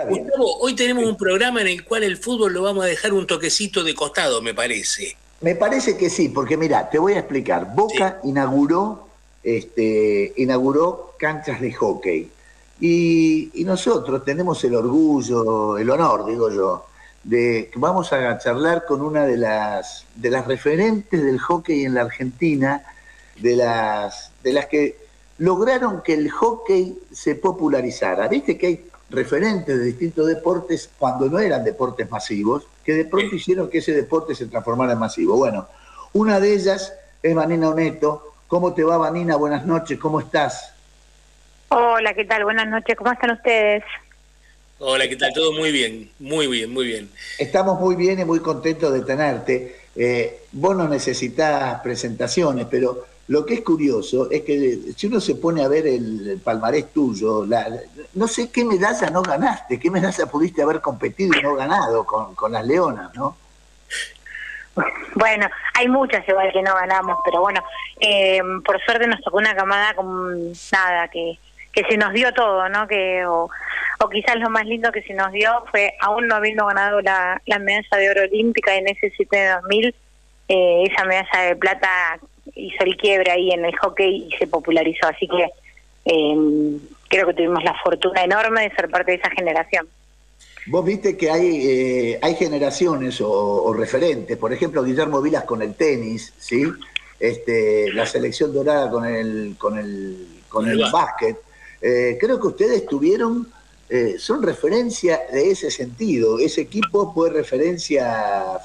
está bien. Gustavo, hoy tenemos un programa en el cual el fútbol lo vamos a dejar un toquecito de costado, me parece. Me parece que sí, porque mira, te voy a explicar. Boca Sí. inauguró canchas de hockey. Y nosotros tenemos el orgullo, el honor, digo yo, de que vamos a charlar con una de las referentes del hockey en la Argentina, de las que lograron que el hockey se popularizara. Viste que hay referentes de distintos deportes cuando no eran deportes masivos, que de pronto hicieron que ese deporte se transformara en masivo. Bueno, una de ellas es Vanina Oneto. ¿Cómo te va, Vanina? Buenas noches, ¿cómo estás? Hola, ¿qué tal? Buenas noches, ¿cómo están ustedes? Hola, ¿qué tal? Todo muy bien, muy bien, muy bien. Estamos muy bien y muy contentos de tenerte. Vos no necesitás presentaciones, pero lo que es curioso es que si uno se pone a ver el palmarés tuyo, no sé qué medalla no ganaste, qué medalla pudiste haber competido y no ganado con las Leonas, ¿no? Bueno, hay muchas igual que no ganamos, pero bueno, por suerte nos tocó una camada con nada, que se nos dio todo, ¿no? O quizás lo más lindo que se nos dio fue, aún no habiendo ganado la medalla de oro olímpica en ese 7 de 2000, esa medalla de plata hizo el quiebre ahí en el hockey y se popularizó, así que creo que tuvimos la fortuna enorme de ser parte de esa generación. Vos viste que hay generaciones o referentes, por ejemplo, Guillermo Vilas con el tenis, ¿sí? La selección dorada con el básquet. Creo que ustedes son referencia de ese sentido. Ese equipo fue referencia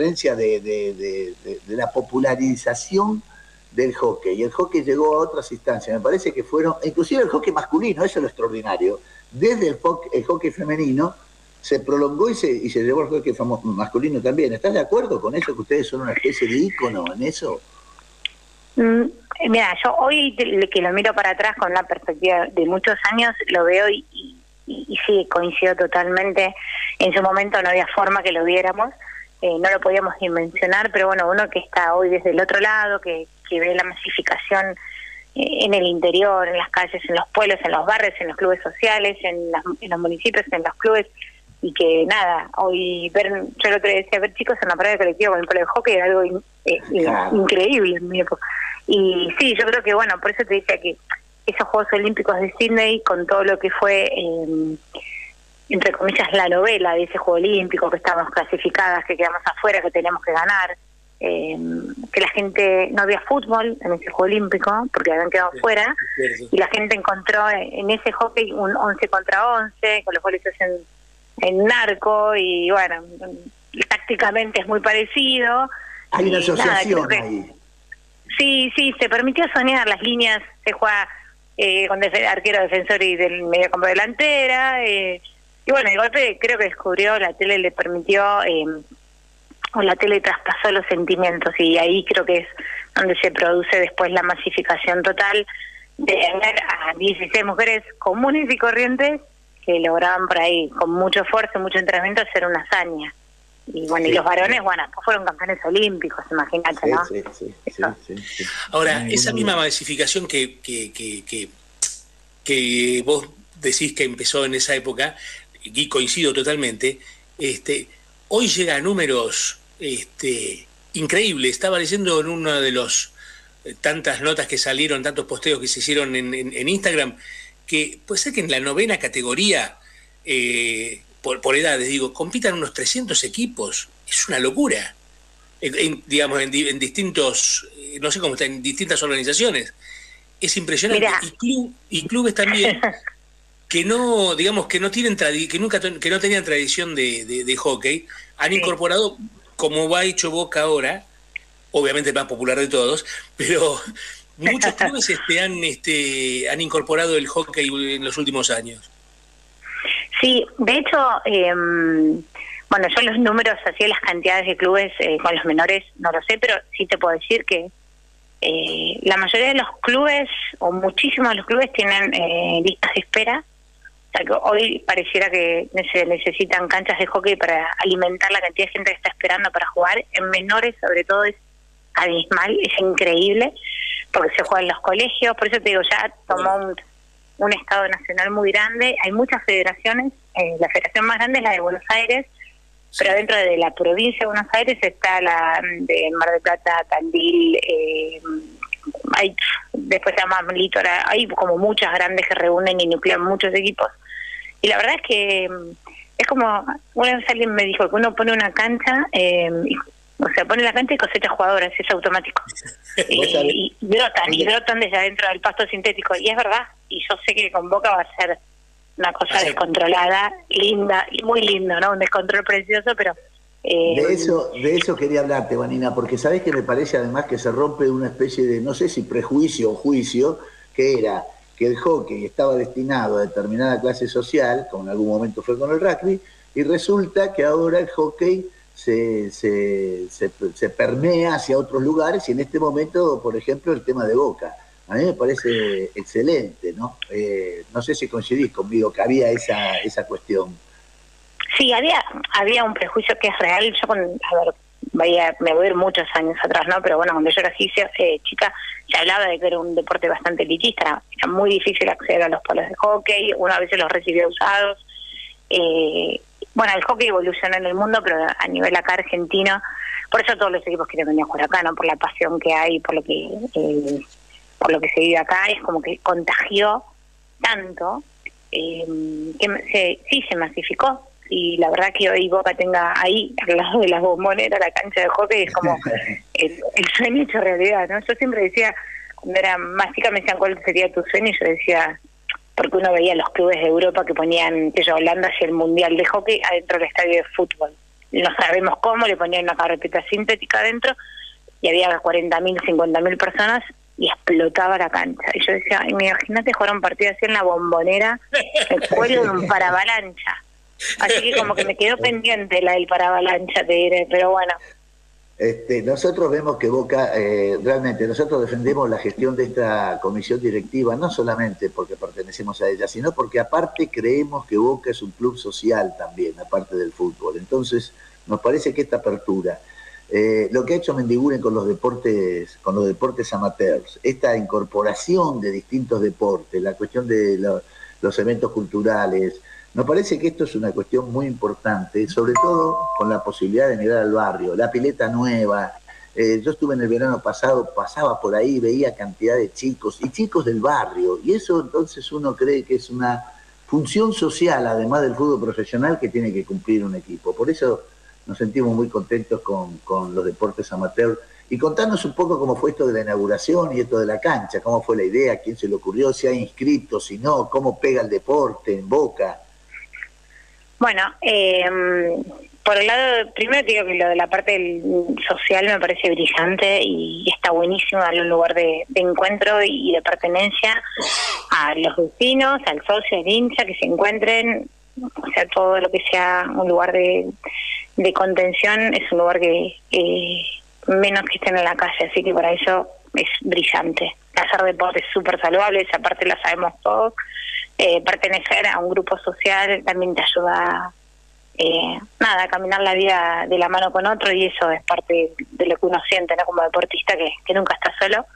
de la popularización del hockey. Y el hockey llegó a otras instancias. Me parece que fueron, inclusive el hockey masculino, eso es lo extraordinario. Desde el hockey femenino se prolongó y se llevó al hockey masculino también. ¿Estás de acuerdo con eso, que ustedes son una especie de ícono en eso? Mira, yo hoy que lo miro para atrás con la perspectiva de muchos años, lo veo y sí, coincido totalmente. En su momento no había forma que lo viéramos, no lo podíamos dimensionar, pero bueno, uno que está hoy desde el otro lado, que ve la masificación en el interior, en las calles, en los pueblos, en los barrios, en los clubes sociales, en los municipios, en los clubes, y que nada, hoy yo el otro día decía, ver chicos en la parada de colectivo con el polo de hockey era algo increíble en mi época. Y sí, yo creo que bueno, por eso te decía que esos Juegos Olímpicos de Sydney, con todo lo que fue, entre comillas, la novela de ese Juego Olímpico, que estábamos clasificadas, que quedamos afuera, que teníamos que ganar, que la gente, no había fútbol en ese Juego Olímpico, porque habían quedado fuera, y la gente encontró en ese hockey un 11 contra 11, con los goles en arco, y bueno, tácticamente es muy parecido. Hay una asociación nada, ahí. Sí, se permitió soñar, las líneas se juega con arquero, defensor y del mediocampo delantera, y bueno, de golpe creo que descubrió, la tele le permitió, o la tele traspasó los sentimientos, y ahí creo que es donde se produce después la masificación total de ver a 16 mujeres comunes y corrientes que lograban por ahí, con mucho esfuerzo, mucho entrenamiento, hacer una hazaña. Y bueno, sí, y los varones, bueno, pues fueron campeones olímpicos, imagínate, ¿no? Sí. Ahora, esa misma masificación que vos decís que empezó en esa época, y coincido totalmente, hoy llega a números increíbles. Estaba leyendo en una de los tantas notas que salieron, tantos posteos que se hicieron en Instagram, que puede ser que en la 9ª categoría, por edades, digo, compitan unos 300 equipos. Es una locura. Digamos, en distintos, no sé cómo está, en distintas organizaciones. Es impresionante. Y clubes también que no, digamos, que no tienen que no tenían tradición de hockey, han incorporado, como va hecho Boca ahora, obviamente el más popular de todos, pero muchos clubes han incorporado el hockey en los últimos años. Sí, de hecho, bueno, yo los números, así las cantidades de clubes con los menores no lo sé, pero sí te puedo decir que la mayoría de los clubes, o muchísimos de los clubes, tienen listas de espera. O sea, que hoy pareciera que se necesitan canchas de hockey para alimentar la cantidad de gente que está esperando para jugar. En menores, sobre todo, es abismal, es increíble, porque se juega en los colegios. Por eso te digo, ya tomó un Estado nacional muy grande, hay muchas federaciones, la federación más grande es la de Buenos Aires, pero dentro de la provincia de Buenos Aires está la de Mar del Plata, Tandil, después se llama Litoral, hay como muchas grandes que reúnen y nuclean muchos equipos. Y la verdad es que es como, una vez alguien me dijo que uno pone una cancha, pone la cancha y cosecha jugadoras, es automático. Y brotan desde adentro del pasto sintético, y es verdad, y yo sé que con Boca va a ser una cosa descontrolada, linda, y muy lindo, ¿no? Un descontrol precioso, pero... De eso quería hablarte, Vanina, porque sabés que me parece además que se rompe una especie de, no sé si prejuicio o juicio, que era que el hockey estaba destinado a determinada clase social, como en algún momento fue con el rugby, y resulta que ahora el hockey se permea hacia otros lugares, y en este momento, por ejemplo, el tema de Boca. A mí me parece excelente, ¿no? No sé si coincidís conmigo que había esa cuestión. Sí, había un prejuicio que es real. Yo, me voy a ir muchos años atrás, ¿no? Pero bueno, cuando yo era chica, se hablaba de que era un deporte bastante elitista. Era muy difícil acceder a los polos de hockey, uno a veces los recibía usados. Bueno, el hockey evolucionó en el mundo, pero a nivel acá argentino, por eso todos los equipos quieren venir a jugar acá, ¿no? Por la pasión que hay, por lo que se vive acá, es como que contagió tanto que se masificó. Y la verdad que hoy Boca tenga ahí, al lado de la Bombonera, la cancha de hockey, es como el sueño hecho realidad, ¿no? Yo siempre decía, cuando era más chica me decían cuál sería tu sueño, y yo decía, porque uno veía los clubes de Europa que ponían, Holanda hacia el Mundial de Hockey adentro del estadio de fútbol. No sabemos cómo, le ponían una carpeta sintética adentro, y había 40.000, 50.000 personas, y explotaba la cancha. Y yo decía, imagínate jugar un partido así en la Bombonera, me cuelgo de un paravalancha. Así que como que me quedó pendiente la del paravalancha, te diré, pero bueno. Nosotros vemos que Boca, realmente nosotros defendemos la gestión de esta comisión directiva, no solamente porque pertenecemos a ella, sino porque aparte creemos que Boca es un club social también, aparte del fútbol. Entonces, nos parece que esta apertura, lo que ha hecho Mendiguren con los deportes amateurs, esta incorporación de distintos deportes, la cuestión de los eventos culturales, nos parece que esto es una cuestión muy importante, sobre todo con la posibilidad de mirar al barrio, la pileta nueva. Yo estuve en el verano pasado, pasaba por ahí, veía cantidad de chicos, y chicos del barrio, y eso entonces uno cree que es una función social, además del fútbol profesional, que tiene que cumplir un equipo. Por eso nos sentimos muy contentos con los deportes amateur. Y contanos un poco cómo fue esto de la inauguración y esto de la cancha, cómo fue la idea, quién se le ocurrió, si hay inscritos, si no, cómo pega el deporte en Boca. Bueno, por el lado, primero te digo que lo de la parte social me parece brillante y está buenísimo darle un lugar de encuentro y de pertenencia a los vecinos, al socio, al hincha, que se encuentren, o sea, todo lo que sea un lugar de contención es un lugar que menos que estén en la calle, así que para eso es brillante. Hacer deporte es súper saludable, esa parte la sabemos todos. Pertenecer a un grupo social también te ayuda a caminar la vida de la mano con otro, y eso es parte de lo que uno siente, ¿no? Como deportista que nunca está solo.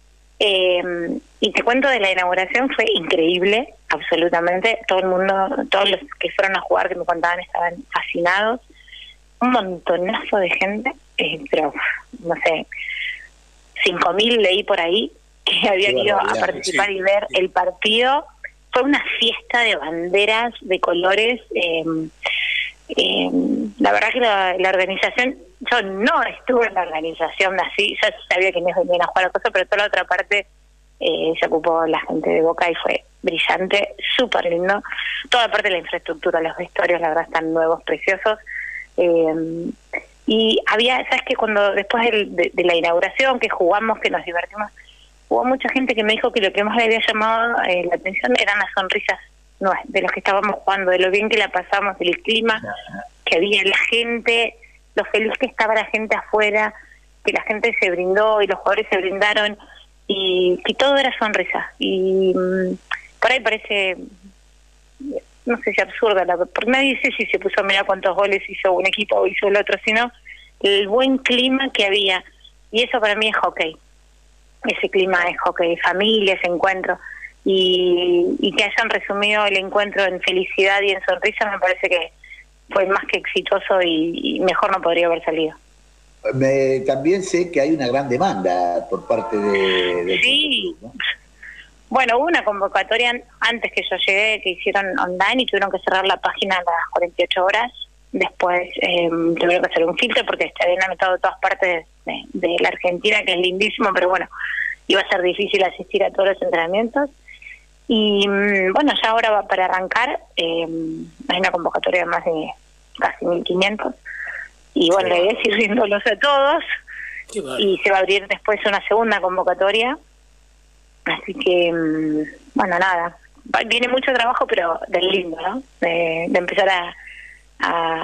Y te cuento de la inauguración, fue increíble, absolutamente. Todo el mundo, todos los que fueron a jugar, que me contaban, estaban fascinados. Un montonazo de gente, pero no sé, 5.000 leí por ahí que habían ido a participar y ver el partido. Fue una fiesta de banderas, de colores. La verdad que la organización, yo no estuve en la organización así, yo sabía que no venían a jugar la cosa, pero toda la otra parte se ocupó la gente de Boca y fue brillante, súper lindo. Toda la parte de la infraestructura, los vestuarios, la verdad están nuevos, preciosos. Y había, ¿sabes qué? Cuando después de la inauguración, que jugamos, que nos divertimos, hubo mucha gente que me dijo que lo que más le había llamado la atención eran las sonrisas de los que estábamos jugando, de lo bien que la pasamos, del clima que había, la gente, lo feliz que estaba la gente afuera, que la gente se brindó y los jugadores se brindaron, y que todo era sonrisa. Y por ahí parece, no sé si absurda, porque nadie dice si se puso a mirar cuántos goles hizo un equipo o hizo el otro, sino el buen clima que había. Y eso para mí es hockey. Ese clima es hockey, familia, ese encuentro. y que hayan resumido el encuentro en felicidad y en sonrisa, me parece que fue más que exitoso y mejor no podría haber salido. También sé que hay una gran demanda por parte de sí, club, ¿no? Bueno, hubo una convocatoria antes que yo llegué que hicieron online y tuvieron que cerrar la página a las 48 horas. Después tuvieron que hacer un filtro porque se habían anotado de todas partes de la Argentina, que es lindísimo, pero bueno, iba a ser difícil asistir a todos los entrenamientos. Y bueno, ya ahora va para arrancar, hay una convocatoria de más de casi 1.500. Y bueno, la idea es ir viéndolos a todos. Y se va a abrir después una segunda convocatoria. Así que, bueno, nada, viene mucho trabajo, pero del lindo, ¿no? De empezar a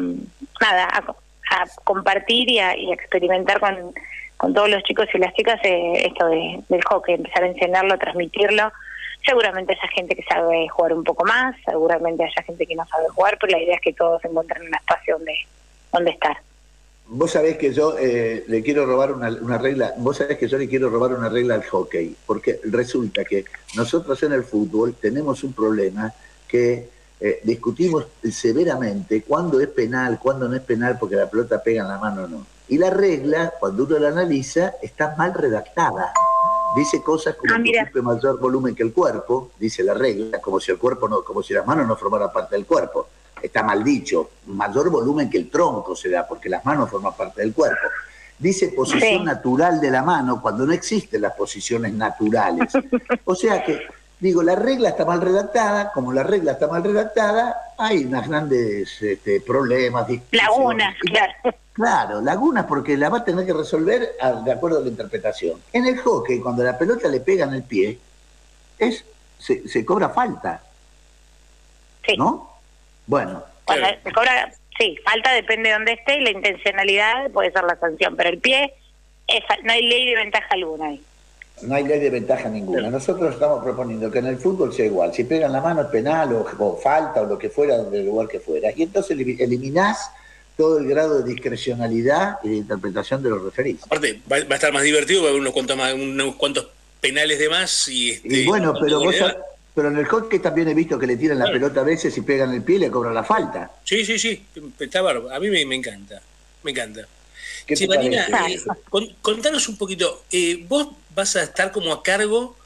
compartir y a experimentar con todos los chicos y las chicas esto del hockey, empezar a enseñarlo, a transmitirlo. Seguramente haya gente que sabe jugar un poco más, seguramente haya gente que no sabe jugar, pero la idea es que todos encuentren un espacio donde estar. Vos sabés que yo le quiero robar una regla, vos sabés que yo le quiero robar una regla al hockey, porque resulta que nosotros en el fútbol tenemos un problema que discutimos severamente cuándo es penal, cuándo no es penal, porque la pelota pega en la mano o no. Y la regla, cuando uno la analiza, está mal redactada. Dice cosas como que ocupe mayor volumen que el cuerpo, dice la regla, como si el cuerpo no, como si las manos no formaran parte del cuerpo. Está mal dicho, mayor volumen que el tronco se da, porque las manos forman parte del cuerpo. Dice posición natural de la mano, cuando no existen las posiciones naturales. O sea que, digo, la regla está mal redactada, como la regla está mal redactada, hay unas grandes problemas. Lagunas, claro. Claro, lagunas porque la va a tener que resolver de acuerdo a la interpretación. En el hockey, cuando la pelota le pega en el pie, se cobra falta. Sí. ¿No? Bueno. Cuando se cobra, sí, falta depende de dónde esté y la intencionalidad puede ser la sanción, pero el pie, no hay ley de ventaja alguna ahí. No hay ley de ventaja ninguna. Nosotros estamos proponiendo que en el fútbol sea igual. Si pegan la mano es penal o falta o lo que fuera, del lugar que fuera. Y entonces eliminás todo el grado de discrecionalidad y de interpretación de los referidos. Aparte, va a estar más divertido, va a haber unos cuantos penales de más. Y bueno, pero en el hockey también he visto que le tiran la pelota a veces y pegan el pie y le cobran la falta. Sí, está bárbaro. A mí me encanta, me encanta. Sí, Marina, contanos un poquito, vos vas a estar como a cargo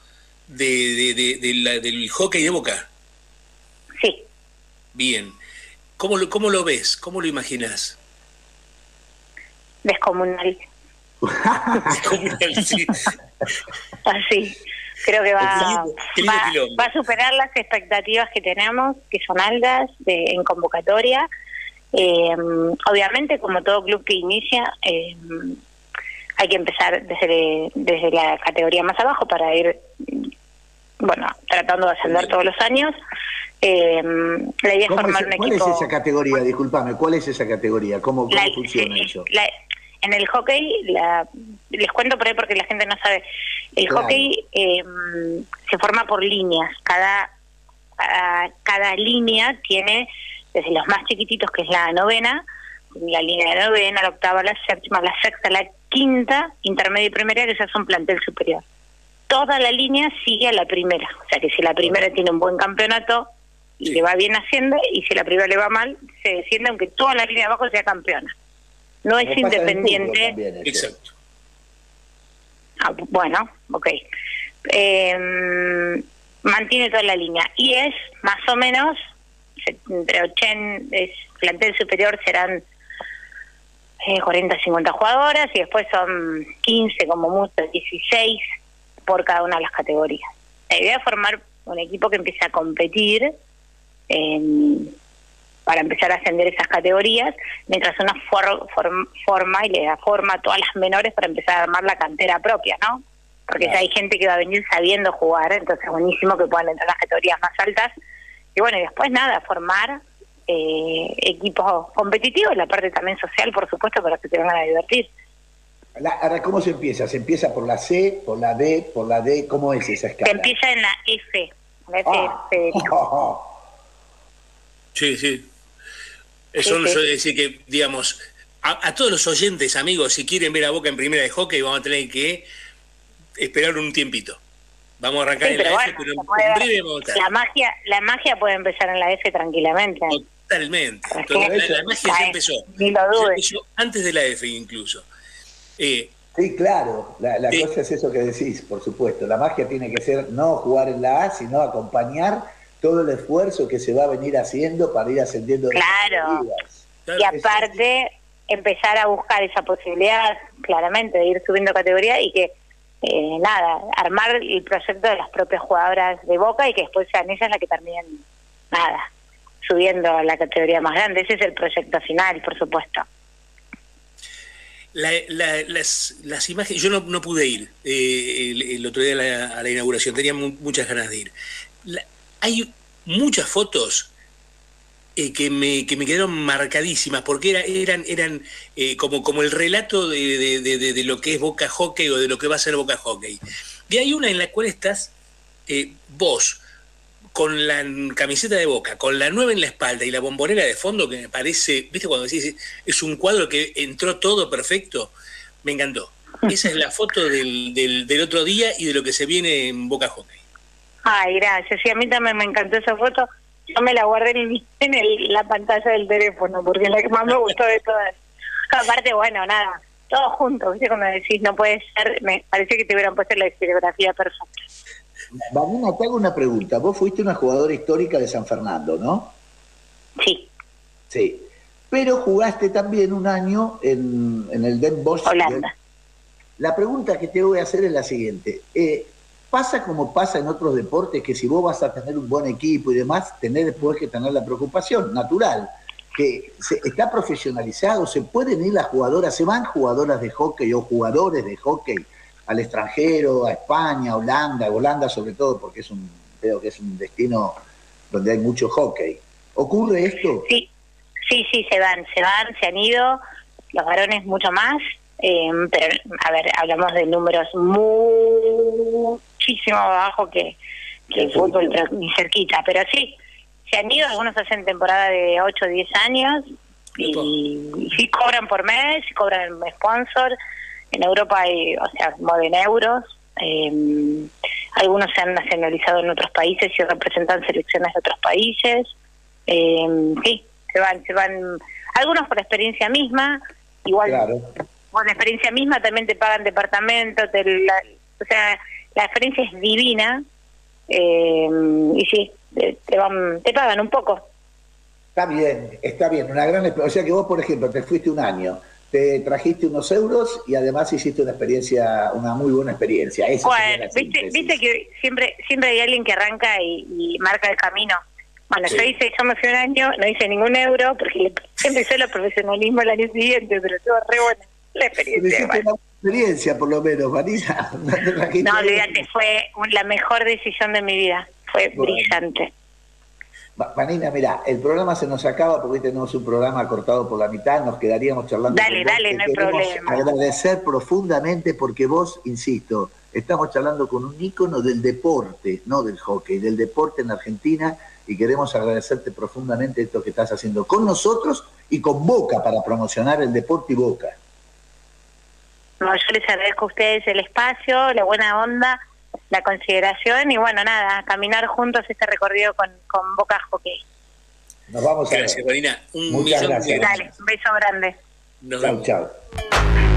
del hockey de Boca. Sí. Bien. ¿Cómo lo ves? ¿Cómo lo imaginás? Descomunal. Descomunal, sí. Así. Creo que va a superar las expectativas que tenemos, que son altas en convocatoria. Obviamente, como todo club que inicia, hay que empezar desde la categoría más abajo para ir, bueno, tratando de ascender todos los años. La idea es formar un equipo. ¿Cuál es esa categoría? Disculpame, ¿cuál es esa categoría? ¿Cómo funciona eso? En el hockey, les cuento por ahí porque la gente no sabe. El hockey se forma por líneas. Cada línea tiene, desde los más chiquititos, que es la novena, la línea de novena, la octava, la séptima, la sexta, la quinta, intermedia y primera, que ya son plantel superior. Toda la línea sigue a la primera. O sea que si la primera tiene un buen campeonato y le va bien haciendo, y si la primera le va mal, se desciende aunque toda la línea de abajo sea campeona. No es independiente. Exacto. Bueno, ok. Mantiene toda la línea. Y es más o menos, entre 80, plantel superior serán 40, 50 jugadoras, y después son 15, como mucho, 16 por cada una de las categorías. La idea es formar un equipo que empiece a competir para empezar a ascender esas categorías, mientras uno forma y le da forma a todas las menores para empezar a armar la cantera propia, ¿no? Porque ya hay gente que va a venir sabiendo jugar, entonces es buenísimo que puedan entrar a las categorías más altas. Y bueno, y después nada, formar equipos competitivos, la parte también social, por supuesto, para que se vengan a divertir. Ahora, ¿cómo se empieza? ¿Se empieza por la C, por la B, por la D? ¿Cómo es esa escala? Se empieza en la F. Sí. Eso no suele decir que, digamos, a todos los oyentes, amigos, si quieren ver a Boca en primera de hockey, vamos a tener que esperar un tiempito. Vamos a arrancar Sí, en la pero F, bueno, pero se puede en ver. breve vamos a estar. La magia puede empezar en la F tranquilamente. Totalmente. Es que La magia ya empezó. Ni lo Ya dudes. empezó antes de la F incluso. Sí, claro, la cosa es eso que decís, por supuesto. La magia tiene que ser no jugar en la A, sino acompañar todo el esfuerzo que se va a venir haciendo para ir ascendiendo de Claro. categorías. Y aparte, empezar a buscar esa posibilidad, claramente, de ir subiendo categoría y que, armar el proyecto de las propias jugadoras de Boca y que después sean ellas las que terminen, subiendo a la categoría más grande. Ese es el proyecto final, por supuesto. Las imágenes, yo no pude ir el otro día a la inauguración, tenía muchas ganas de ir. Hay muchas fotos que me quedaron marcadísimas, porque eran como el relato de lo que es Boca Hockey o de lo que va a ser Boca Hockey. Y hay una en la cual estás vos, con la camiseta de Boca, con la 9 en la espalda y la bombonera de fondo, que me parece, ¿viste cuando decís, es un cuadro que entró todo perfecto? Me encantó. Esa es la foto del otro día y de lo que se viene en Boca Hockey. Ay, gracias. Sí, a mí también me encantó esa foto. Yo me la guardé en la pantalla del teléfono, porque es la que más me gustó de todas. Aparte, bueno, nada, todos juntos, ¿viste? Cuando decís, no puede ser, me parece que te hubieran puesto la estilografía perfecta. Vanina, te hago una pregunta. Vos fuiste una jugadora histórica de San Fernando, ¿no? Sí. Sí. Pero jugaste también un año en el Den Bosch. Holanda. La pregunta que te voy a hacer es la siguiente. ¿Pasa como pasa en otros deportes, que si vos vas a tener un buen equipo y demás, tenés después que tener la preocupación natural, que está profesionalizado, se pueden ir las jugadoras, se van jugadoras de hockey o jugadores de hockey al extranjero, a España, a Holanda sobre todo, porque creo que es un destino donde hay mucho hockey? ¿Ocurre esto? Sí, se han ido, los varones mucho más, pero, a ver, hablamos de números muchísimo abajo que el fútbol ni cerquita, pero sí, se han ido, algunos hacen temporada de 8 o 10 años, y sí cobran por mes, cobran sponsor. En Europa hay, mueven euros, algunos se han nacionalizado en otros países y representan selecciones de otros países. Sí, se van, algunos por experiencia misma, igual, claro. Por experiencia misma también te pagan departamento, la experiencia es divina, y sí, te pagan un poco. Está bien, una gran, o sea que vos, por ejemplo, te fuiste un año, te trajiste unos euros y además hiciste una muy buena experiencia. Bueno, viste que siempre hay alguien que arranca y marca el camino. Bueno, sí. Yo me fui un año, no hice ningún euro porque empecé el profesionalismo el año siguiente, pero estuvo re buena la experiencia. Una experiencia, por lo menos, Vanina. No, olvídate, fue la mejor decisión de mi vida. Fue brillante. Vanina, mirá, el programa se nos acaba porque hoy tenemos un programa cortado por la mitad, nos quedaríamos charlando. Dale, no hay problema. Agradecer profundamente porque vos, insisto, estamos charlando con un ícono del deporte, no del hockey, del deporte en Argentina, y queremos agradecerte profundamente esto que estás haciendo con nosotros y con Boca para promocionar el deporte y Boca. No, yo les agradezco a ustedes el espacio, la buena onda, la consideración y bueno, nada, caminar juntos este recorrido con Boca Hockey. Nos vamos a ver. Gracias, Vanina. Muchas gracias. Dale, un beso grande. Chau.